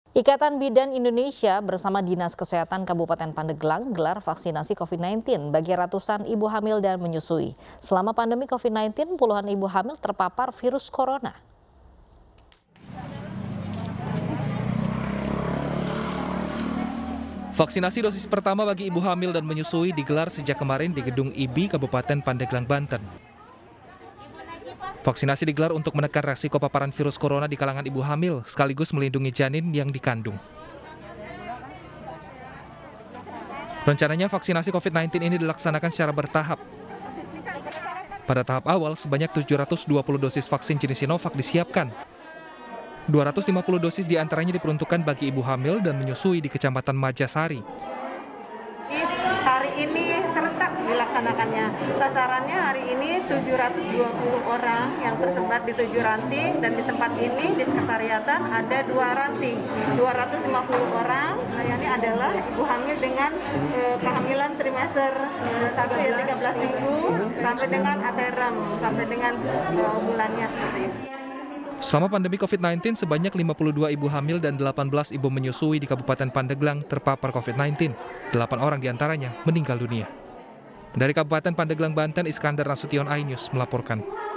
Ikatan Bidan Indonesia bersama Dinas Kesehatan Kabupaten Pandeglang gelar vaksinasi COVID-19 bagi ratusan ibu hamil dan menyusui. Selama pandemi COVID-19, puluhan ibu hamil terpapar virus corona. Vaksinasi dosis pertama bagi ibu hamil dan menyusui digelar sejak kemarin di Gedung IBI Kabupaten Pandeglang, Banten. Vaksinasi digelar untuk menekan resiko paparan virus corona di kalangan ibu hamil, sekaligus melindungi janin yang dikandung. Rencananya vaksinasi COVID-19 ini dilaksanakan secara bertahap. Pada tahap awal, sebanyak 720 dosis vaksin jenis Sinovac disiapkan. 250 dosis diantaranya diperuntukkan bagi ibu hamil dan menyusui di Kecamatan Majasari. Hari ini serentak dilaksanakannya. Sasarannya hari ini 720 orang yang tersebar di 7 ranting, dan di tempat ini di sekretariatan ada 2 ranting. 250 orang, ini adalah ibu hamil dengan kehamilan trimester 1 ya 13 minggu sampai dengan ateram, sampai dengan bulannya seperti itu. Selama pandemi COVID-19, sebanyak 52 ibu hamil dan 18 ibu menyusui di Kabupaten Pandeglang terpapar COVID-19. 8 orang diantaranya meninggal dunia. Dari Kabupaten Pandeglang, Banten, Iskandar Nasution, iNews melaporkan.